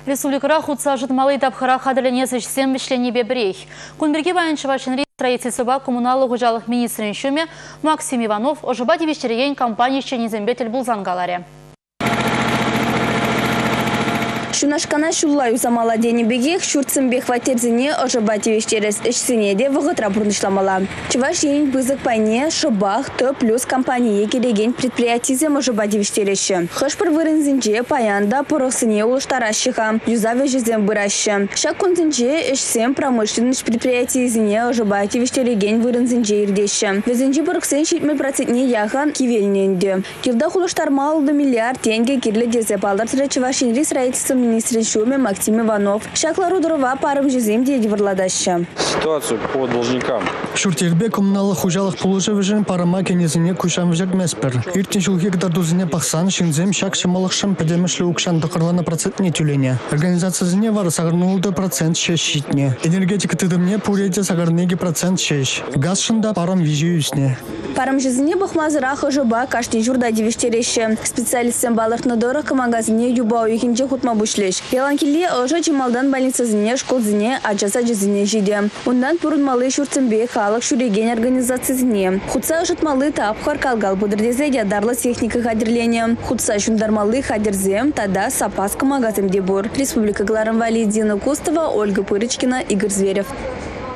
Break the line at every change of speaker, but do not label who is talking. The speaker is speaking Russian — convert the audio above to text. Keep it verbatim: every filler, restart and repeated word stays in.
Республикара худса жытмалы тапхара хадырленесі жсем вишлене бебрей. Кунберге баяншыва шынри строительства коммуналы хужалық министрин шуме Максим Иванов ожыба девештереген компания шенезембетель булзангаларе.
Шунашкана шуллай узамала денебегек шурцымбек ватерзине ожыба девештерес ішсіне де вғытра бұрнышламала. Чываш ень бызык пайне шыбақ Т плюс компания кереген предприятизем ожыба девештереші. Хышпыр вырынзінже паянда поросыне улыштаращыха, юзаве жезем бұращы. Шак күнзінже ішсем промышленность предприятизине ожыба девештереген вырынзінже ирдеші. Везінже бұрықсын жетмі процентне яған кивеліненді. Килда хулыштарма алды миллиард тенге кирлі дезеп алдыртыры Чываш енри строительство министрин шуме Максим Иванов. Шаклару дрова парым жезем деди вырладаща.
Ситуацию по должникам.
Шуртербе коммуналы хужалық положевежен парама кенезіне кушам вжак меспер. Иртен шул гектар дузіне пақсан шинзем шак шымалықшым пәдемішлі укшан дықырланы процентне тюлене. Организациясыне вар сағырнулды процент шеш шитне. Энергетика тыдымне пурете сағырнеги процент шеш. Газ шында парам вижу үсне.
Парам жезіне бұқмазырақ жыба кашни журда девештереші. Специалистен балықны дорық магазине юба уйхинже хутма бұшлеш. Яланкеле ұжы чималдан больницазіне школзіне аджаса жезіне жиде. Ондан пұрынмалы шурцымбе халық шуреген организациясіне. Хутса ұжытмалы тапқар калгал бұдырдезе ядарлы техника хадерлене. Хутса шундармалы хадерзем тада сапаска магазин дебур. Республика Гларам Валидина Кустова, Ольга Пырычкина, Игорь Зверев.